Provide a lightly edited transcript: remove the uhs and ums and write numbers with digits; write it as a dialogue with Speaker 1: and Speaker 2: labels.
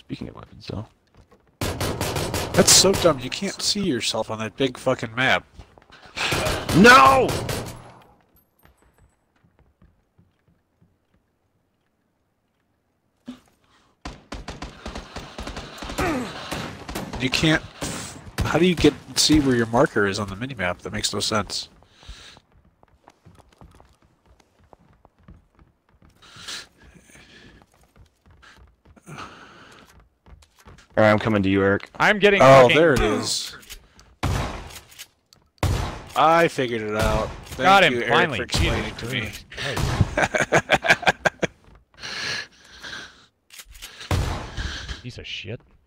Speaker 1: Speaking of weapons, though.
Speaker 2: That's so dumb. You can't see yourself on that big fucking map.
Speaker 1: No!
Speaker 2: You can't... How do you see where your marker is on the minimap? That makes no sense.
Speaker 1: Alright, I'm coming to you, Eric.
Speaker 3: I'm getting.
Speaker 2: Oh,
Speaker 3: fucking...
Speaker 2: there it is. I figured it out. Thank
Speaker 3: Got him,
Speaker 2: you, Eric,
Speaker 3: finally.
Speaker 2: for explaining to me.
Speaker 3: Piece of shit.